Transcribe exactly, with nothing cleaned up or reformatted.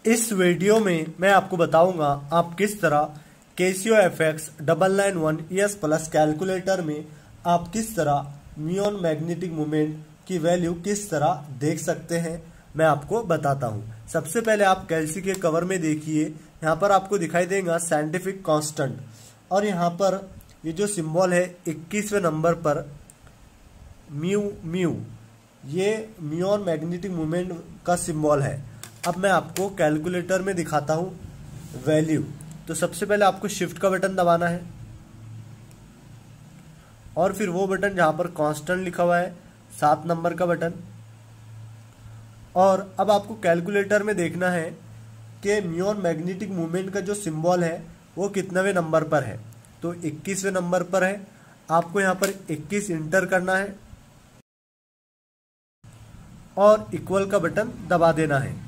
इस वीडियो में मैं आपको बताऊंगा आप किस तरह Casio F X double nine one E S plus calculator में आप किस तरह म्यून मैग्नेटिक मोमेंट की वैल्यू किस तरह देख सकते हैं, मैं आपको बताता हूं। सबसे पहले आप कैल्सी के कवर में देखिए, यहाँ पर आपको दिखाई देगा साइंटिफिक कांस्टेंट, और यहाँ पर ये जो सिंबल है इक्कीसवें नंबर पर म्यू म्यू, ये म्यून मैग्नेटिक मोमेंट का सिंबल है। अब मैं आपको कैलकुलेटर में दिखाता हूँ वैल्यू। तो सबसे पहले आपको शिफ्ट का बटन दबाना है और फिर वो बटन जहाँ पर कांस्टेंट लिखा हुआ है सात नंबर का बटन, और अब आपको कैलकुलेटर में देखना है कि म्यून मैग्नेटिक मोमेंट का जो सिंबल है वो कितनेवें नंबर पर है। तो इक्कीसवें नंबर पर है, आपको यहाँ पर इक्कीस इंटर करना है और इक्वल का बटन दबा देना है।